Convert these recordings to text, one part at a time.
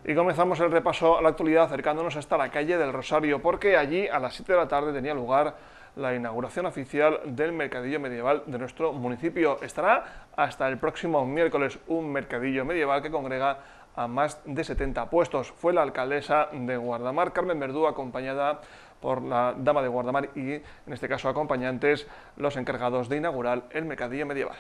Y comenzamos el repaso a la actualidad acercándonos hasta la calle del Rosario, porque allí a las 7 de la tarde tenía lugar la inauguración oficial del mercadillo medieval de nuestro municipio. Estará hasta el próximo miércoles, un mercadillo medieval que congrega a más de 70 puestos. Fue la alcaldesa de Guardamar, Carmen Verdú, acompañada por la dama de Guardamar y, en este caso, acompañantes, los encargados de inaugurar el mercadillo medieval.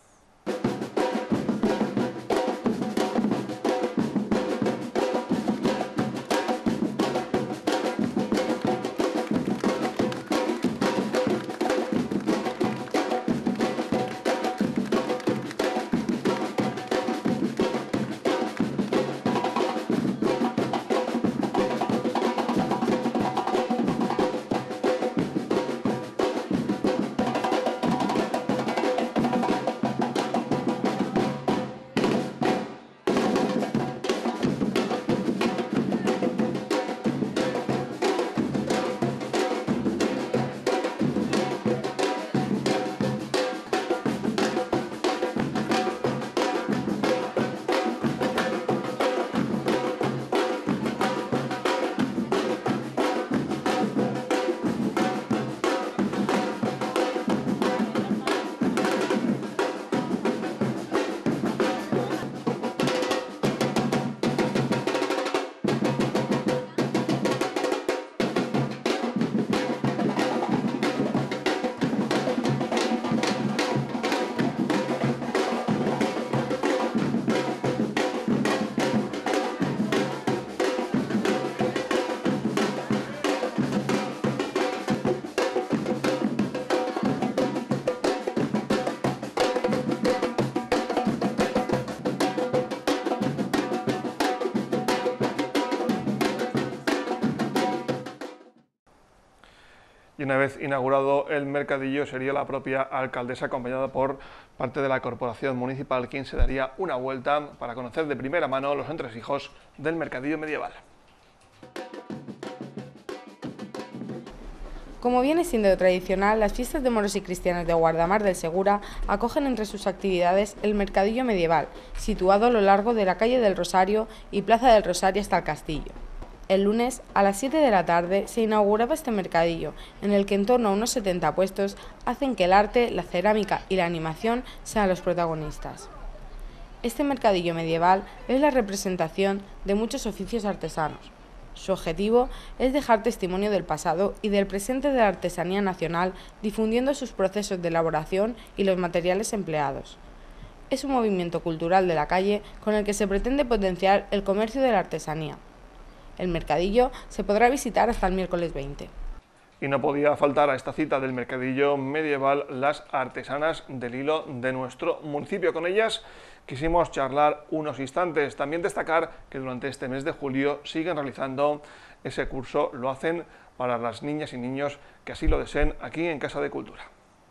Y una vez inaugurado el mercadillo, sería la propia alcaldesa, acompañada por parte de la corporación municipal, quien se daría una vuelta para conocer de primera mano los entresijos del mercadillo medieval. Como viene siendo tradicional, las fiestas de moros y cristianos de Guardamar del Segura acogen entre sus actividades el mercadillo medieval, situado a lo largo de la calle del Rosario y Plaza del Rosario hasta el castillo. El lunes, a las 7 de la tarde, se inauguraba este mercadillo, en el que en torno a unos 70 puestos hacen que el arte, la cerámica y la animación sean los protagonistas. Este mercadillo medieval es la representación de muchos oficios artesanos. Su objetivo es dejar testimonio del pasado y del presente de la artesanía nacional, difundiendo sus procesos de elaboración y los materiales empleados. Es un movimiento cultural de la calle con el que se pretende potenciar el comercio de la artesanía. El mercadillo se podrá visitar hasta el miércoles 20. Y no podía faltar a esta cita del mercadillo medieval las artesanas del hilo de nuestro municipio. Con ellas quisimos charlar unos instantes. También destacar que durante este mes de julio siguen realizando ese curso. Lo hacen para las niñas y niños que así lo deseen aquí en Casa de Cultura.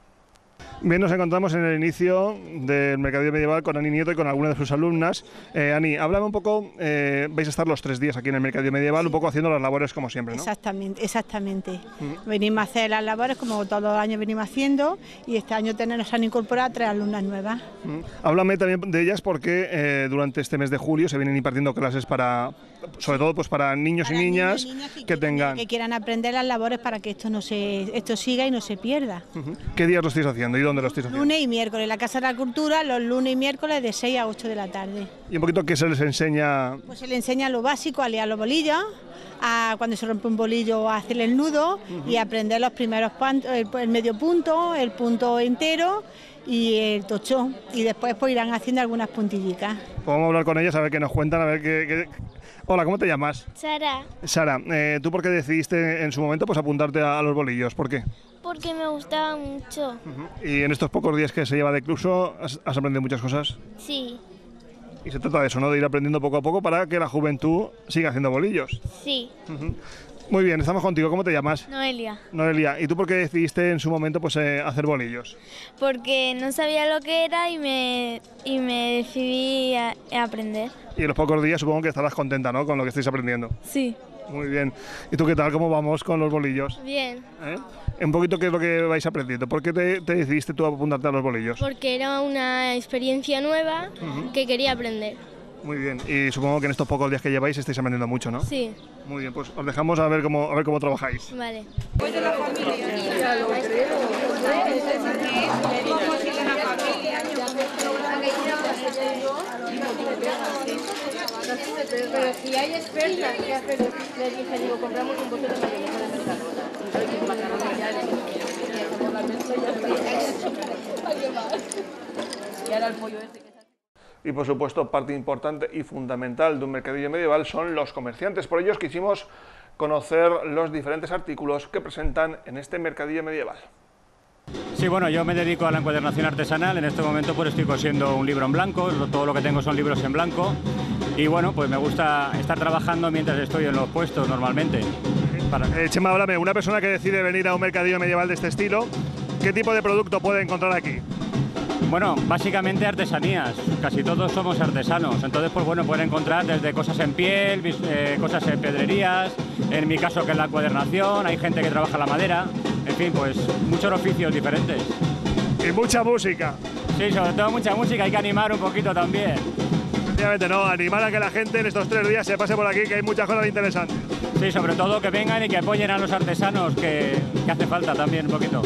Bien, nos encontramos en el inicio del mercadillo medieval con Ani Nieto y con alguna de sus alumnas. Ani, háblame un poco, vais a estar los 3 días aquí en el mercadillo medieval, sí, un poco haciendo las labores como siempre, ¿no? Exactamente. Venimos a hacer las labores como todos los años venimos haciendo, y este año nos han incorporado 3 alumnas nuevas. Háblame también de ellas, porque durante este mes de julio se vienen impartiendo clases para, sobre todo pues para niños y niñas que quieran aprender las labores para que esto siga y no se pierda. ¿Qué días lo estáis haciendo y dónde lo estáis haciendo? Lunes y miércoles, en la Casa de la Cultura, los lunes y miércoles de 6 a 8 de la tarde. ¿Y un poquito qué se les enseña? Pues se les enseña lo básico, a liar los bolillos, a cuando se rompe un bolillo a hacerle el nudo, y aprender los primeros puntos, el medio punto, el punto entero y el tochón, y después pues irán haciendo algunas puntillicas. Podemos hablar con ellas a ver qué nos cuentan, a ver qué... Hola, ¿cómo te llamas? Sara. Sara, ¿tú por qué decidiste en su momento pues apuntarte a los bolillos? ¿Por qué? Porque me gustaba mucho. ¿Y en estos pocos días que se lleva de curso has aprendido muchas cosas? Sí. Y se trata de eso, ¿no? De ir aprendiendo poco a poco para que la juventud siga haciendo bolillos. Sí. Muy bien, estamos contigo. ¿Cómo te llamas? Noelia. Noelia. ¿Y tú por qué decidiste en su momento pues hacer bolillos? Porque no sabía lo que era y me decidí a aprender. Y en los pocos días supongo que estarás contenta, ¿no? Con lo que estáis aprendiendo. Sí. Muy bien. ¿Y tú qué tal? ¿Cómo vamos con los bolillos? Bien. Un poquito qué es lo que vais aprendiendo. ¿Por qué te decidiste tú a apuntarte a los bolillos? Porque era una experiencia nueva que quería aprender. Muy bien, y supongo que en estos pocos días que lleváis estáis aprendiendo mucho, ¿no? Sí. Muy bien, pues os dejamos a ver cómo trabajáis. Vale. Pero si hay expertas que hacen, le dije, digo, compramos un bote de mayonesa de Mercadona. Y macarrones ya y ahora el pollo ese que Y por supuesto, parte importante y fundamental de un mercadillo medieval son los comerciantes. Por ello quisimos conocer los diferentes artículos que presentan en este mercadillo medieval. Sí, bueno, yo me dedico a la encuadernación artesanal. En este momento pues estoy cosiendo un libro en blanco, todo lo que tengo son libros en blanco. Y bueno, pues me gusta estar trabajando mientras estoy en los puestos normalmente. Chema, háblame, una persona que decide venir a un mercadillo medieval de este estilo, ¿qué tipo de producto puede encontrar aquí? Bueno, básicamente artesanías, casi todos somos artesanos, entonces pues bueno, pueden encontrar desde cosas en piel, cosas en pedrerías, en mi caso que es la encuadernación, hay gente que trabaja la madera, en fin, pues muchos oficios diferentes. Y mucha música. Sí, sobre todo mucha música, hay que animar un poquito también. Efectivamente, no, animar a que la gente en estos 3 días se pase por aquí, que hay muchas cosas interesantes. Sí, sobre todo que vengan y que apoyen a los artesanos, que hace falta también un poquito.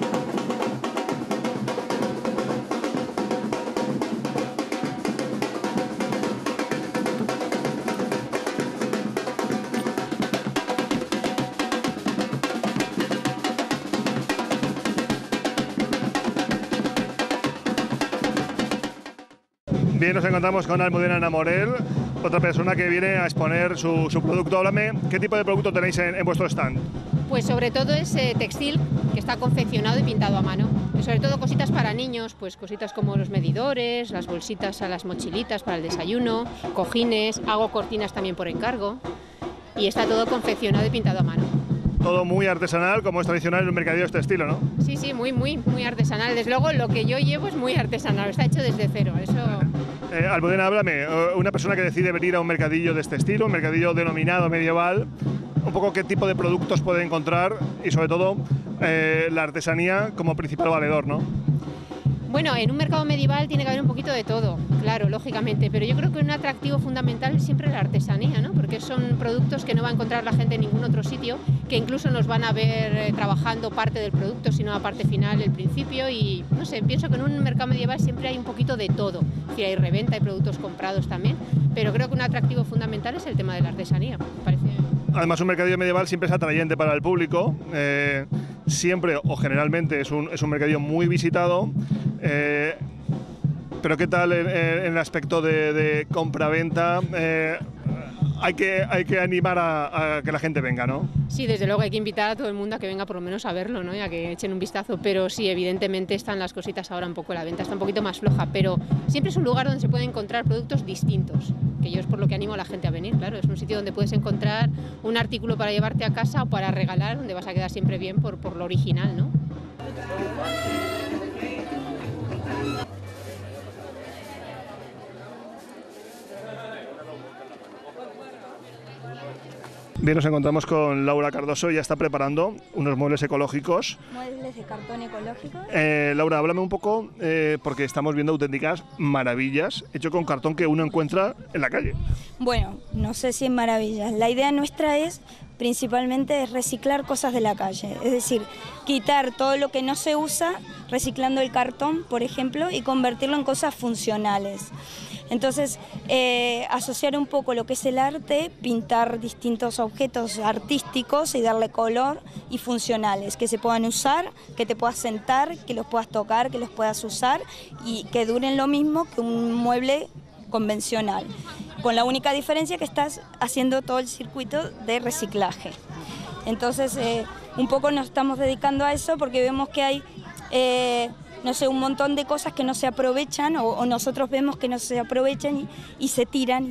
Bien, nos encontramos con Almudena Ana Morel, otra persona que viene a exponer su producto. Háblame, ¿qué tipo de producto tenéis en vuestro stand? Pues sobre todo es textil que está confeccionado y pintado a mano. Sobre todo cositas para niños, pues cositas como los medidores, las bolsitas a las mochilitas para el desayuno, cojines, hago cortinas también por encargo y está todo confeccionado y pintado a mano. Todo muy artesanal, como es tradicional en un mercadillo de este estilo, ¿no? Sí, sí, muy artesanal. Desde luego lo que yo llevo es muy artesanal, está hecho desde cero. Eso... Almudena, háblame, una persona que decide venir a un mercadillo de este estilo, un mercadillo denominado medieval, un poco qué tipo de productos puede encontrar y sobre todo la artesanía como principal valedor, ¿no? Bueno, en un mercado medieval tiene que haber un poquito de todo, claro, lógicamente, pero yo creo que un atractivo fundamental es siempre la artesanía, ¿no? Porque son productos que no va a encontrar la gente en ningún otro sitio, que incluso nos van a ver trabajando parte del producto, sino la parte final, el principio, y no sé, pienso que en un mercado medieval siempre hay un poquito de todo, es decir, hay reventa, hay productos comprados también, pero creo que un atractivo fundamental es el tema de la artesanía, me parece. Además, un mercadillo medieval siempre es atrayente para el público, siempre o generalmente es un mercadillo muy visitado, pero ¿qué tal en el aspecto de compra-venta? Hay que animar a que la gente venga, ¿no? Sí, desde luego hay que invitar a todo el mundo a que venga por lo menos a verlo, ¿no? Y a que echen un vistazo, pero sí, evidentemente están las cositas ahora un poco, la venta está un poquito más floja, pero siempre es un lugar donde se pueden encontrar productos distintos, que yo es por lo que animo a la gente a venir, claro, es un sitio donde puedes encontrar un artículo para llevarte a casa o para regalar, donde vas a quedar siempre bien por lo original, ¿no? Bien, nos encontramos con Laura Cardoso, ya está preparando unos muebles ecológicos. Muebles de cartón ecológico. Laura, háblame un poco, porque estamos viendo auténticas maravillas, hecho con cartón que uno encuentra en la calle. Bueno, no sé si es maravillas. La idea nuestra es principalmente reciclar cosas de la calle, es decir, quitar todo lo que no se usa, reciclando el cartón, por ejemplo, y convertirlo en cosas funcionales. Entonces, asociar un poco lo que es el arte, pintar distintos objetos artísticos y darle color y funcionales, que se puedan usar, que te puedas sentar, que los puedas tocar, que los puedas usar y que duren lo mismo que un mueble convencional, con la única diferencia que estás haciendo todo el circuito de reciclaje. Entonces, un poco nos estamos dedicando a eso porque vemos que hay... no sé, un montón de cosas que no se aprovechan o nosotros vemos que no se aprovechan y se tiran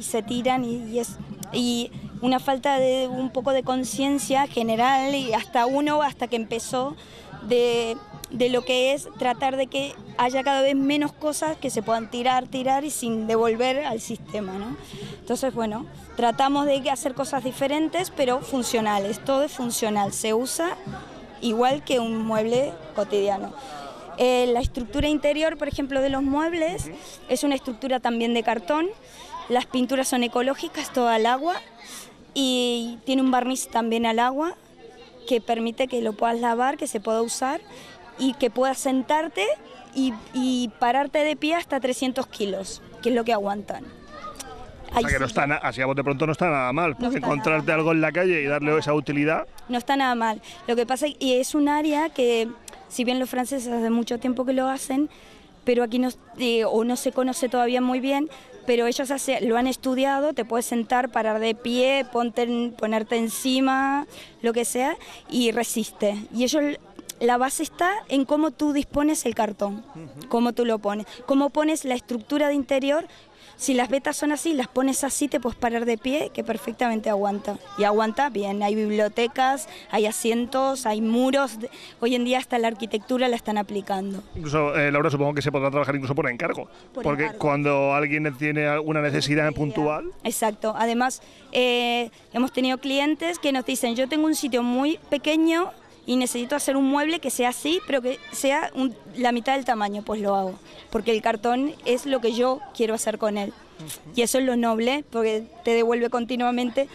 y una falta de un poco de conciencia general y hasta que empezó de lo que es tratar de que haya cada vez menos cosas que se puedan tirar y sin devolver al sistema, ¿no? Entonces, bueno, tratamos de hacer cosas diferentes pero funcionales, todo es funcional, se usa igual que un mueble cotidiano. La estructura interior, por ejemplo, de los muebles es una estructura también de cartón Las pinturas son ecológicas, todo al agua, y tiene un barniz también al agua que permite que lo puedas lavar, que se pueda usar y que puedas sentarte y pararte de pie hasta 300 kilos, que es lo que aguantan. O sea que no está, así a bote pronto no está nada mal, porque encontrarte algo en la calle y darle esa utilidad. No está nada mal. Lo que pasa es que es un área que, si bien los franceses hace mucho tiempo que lo hacen, pero aquí no se conoce todavía muy bien, pero ellos lo han estudiado, te puedes sentar, parar de pie, ponerte encima, lo que sea, y resiste. Y ellos, la base está en cómo tú dispones el cartón, cómo tú lo pones, cómo pones la estructura de interior. Si las vetas son así, las pones así, te puedes parar de pie, que perfectamente aguanta. Y aguanta bien, hay bibliotecas, hay asientos, hay muros. Hoy en día hasta la arquitectura la están aplicando. Incluso, Laura, supongo que se podrá trabajar incluso por encargo. Porque cuando alguien tiene alguna necesidad puntual... Exacto. Además, hemos tenido clientes que nos dicen, yo tengo un sitio muy pequeño y necesito hacer un mueble que sea así, pero que sea la mitad del tamaño, pues lo hago. Porque el cartón es lo que yo quiero hacer con él. Y eso es lo noble, porque te devuelve continuamente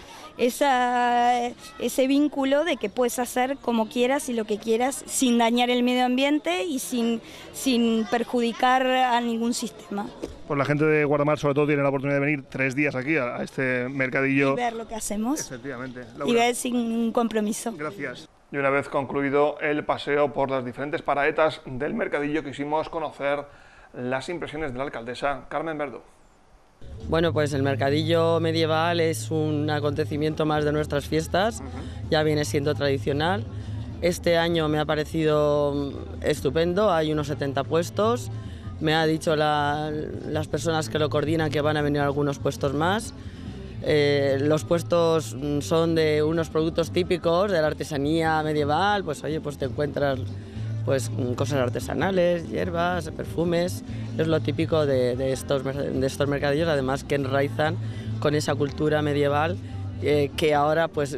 ese vínculo de que puedes hacer como quieras y lo que quieras sin dañar el medio ambiente y sin perjudicar a ningún sistema. Pues la gente de Guardamar sobre todo tiene la oportunidad de venir 3 días aquí a este mercadillo. Y ver lo que hacemos. Efectivamente. Laura. Y ver sin compromiso. Gracias. Y una vez concluido el paseo por las diferentes paraetas del mercadillo, quisimos conocer las impresiones de la alcaldesa Carmen Verdú. Bueno, pues el mercadillo medieval es un acontecimiento más de nuestras fiestas, ya viene siendo tradicional. Este año me ha parecido estupendo, hay unos 70 puestos, me ha dicho las personas que lo coordinan que van a venir algunos puestos más. Los puestos son de unos productos típicos de la artesanía medieval, pues oye, pues te encuentras pues cosas artesanales, hierbas, perfumes, es lo típico de estos mercadillos, además que enraizan con esa cultura medieval que ahora pues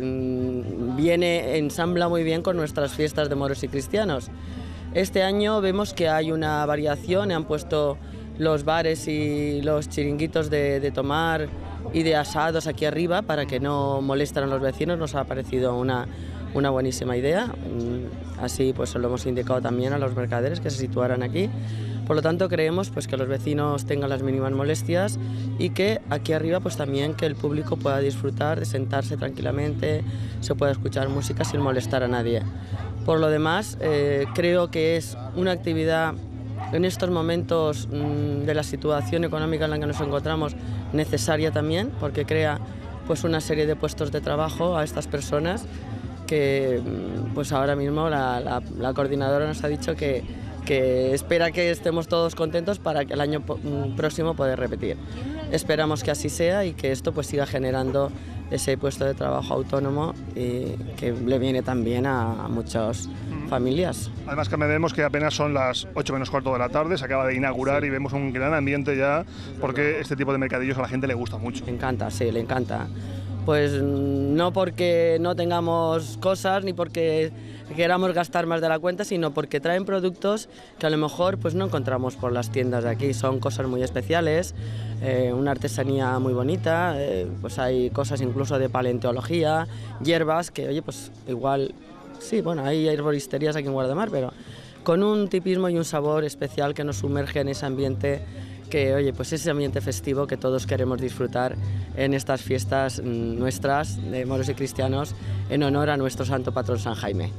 ensambla muy bien con nuestras fiestas de moros y cristianos. Este año vemos que hay una variación, han puesto los bares y los chiringuitos de tomar y de asados aquí arriba para que no molesten a los vecinos, nos ha parecido una buenísima idea, así pues se lo hemos indicado también a los mercaderes que se situaran aquí. Por lo tanto creemos pues que los vecinos tengan las mínimas molestias y que aquí arriba pues también que el público pueda disfrutar de sentarse tranquilamente, se pueda escuchar música sin molestar a nadie. Por lo demás creo que es una actividad en estos momentos de la situación económica en la que nos encontramos necesaria también, porque crea pues una serie de puestos de trabajo a estas personas que pues ahora mismo la coordinadora nos ha dicho que espera que estemos todos contentos para que el año próximo poder repetir. Esperamos que así sea y que esto pues siga generando ese puesto de trabajo autónomo y que le viene también a muchas familias. Además que vemos que apenas son las 8 menos cuarto de la tarde, se acaba de inaugurar y vemos un gran ambiente ya porque este tipo de mercadillos a la gente le gusta mucho. Le encanta, sí, le encanta. Pues no porque no tengamos cosas ni porque queramos gastar más de la cuenta, sino porque traen productos que a lo mejor pues no encontramos por las tiendas de aquí. Son cosas muy especiales, una artesanía muy bonita, pues hay cosas incluso de paleontología, hierbas que, oye, pues igual, sí, bueno, hay herboristerías aquí en Guardamar, pero con un tipismo y un sabor especial que nos sumerge en ese ambiente que, oye, pues ese ambiente festivo que todos queremos disfrutar en estas fiestas nuestras de moros y cristianos en honor a nuestro santo patrón San Jaime.